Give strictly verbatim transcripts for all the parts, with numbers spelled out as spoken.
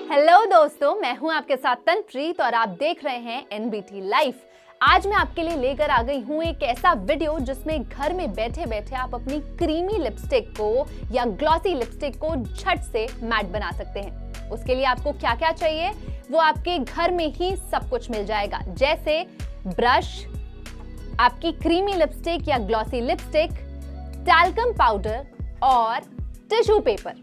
Hello दोस्तों, मैं हूं आपके साथ तनप्रीत और आप देख रहे हैं एनबीटी लाइव। आज मैं आपके लिए लेकर आ गई हूं एक ऐसा वीडियो जिसमें घर में बैठे बैठे आप अपनी क्रीमी लिपस्टिक को या ग्लॉसी लिपस्टिक को झट से मैट बना सकते हैं। उसके लिए आपको क्या क्या चाहिए वो आपके घर में ही सब कुछ मिल जाएगा, जैसे ब्रश, आपकी क्रीमी लिपस्टिक या ग्लॉसी लिपस्टिक, टैल्कम पाउडर और टिश्यू पेपर।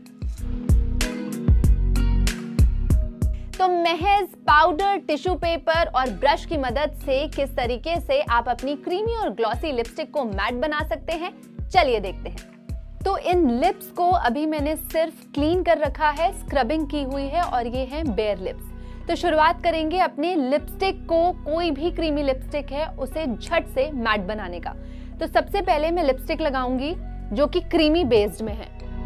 तो महज पाउडर, टिश्यू पेपर और ब्रश की मदद से किस तरीके से आप अपनी क्रीमी और ग्लॉसी लिपस्टिक को मैट बना सकते हैं, चलिए देखते हैं। तो इन लिप्स को अभी मैंने सिर्फ क्लीन कर रखा है, स्क्रबिंग की हुई है और ये हैं बेयर लिप्स। तो शुरुआत करेंगे अपने लिपस्टिक को, कोई भी क्रीमी लिपस्टिक है उसे झट से मैट बनाने का। तो सबसे पहले मैं लिपस्टिक लगाऊंगी जो कि क्रीमी बेस्ड में है।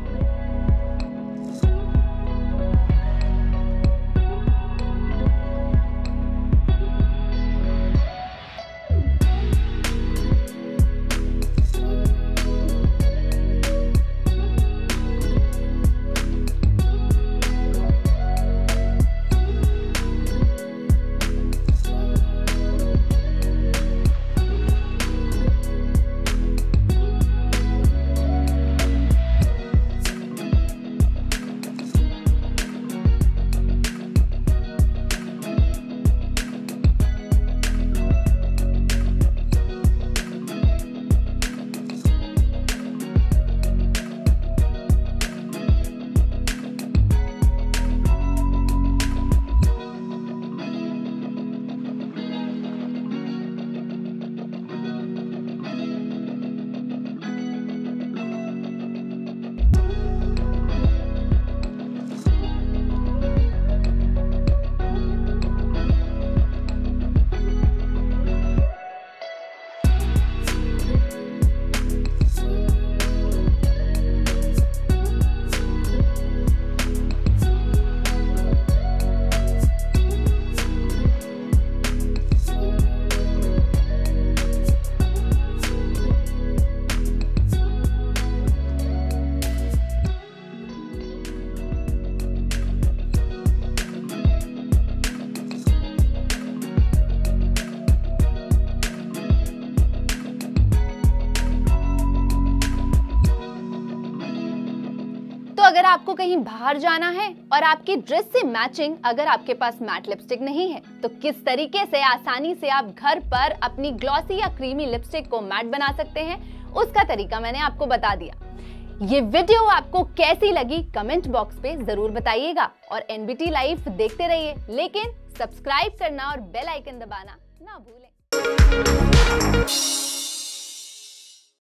अगर आपको कहीं बाहर जाना है और आपकी ड्रेस से मैचिंग अगर आपके पास मैट लिपस्टिक नहीं है, तो किस तरीके से आसानी से आप घर पर अपनी ग्लॉसी या क्रीमी लिपस्टिक को मैट बना सकते हैं, उसका तरीका मैंने आपको बता दिया। ये वीडियो आपको कैसी लगी कमेंट बॉक्स पे जरूर बताइएगा और एनबीटी लाइव देखते रहिए, लेकिन सब्सक्राइब करना और बेल आइकन दबाना ना भूलें।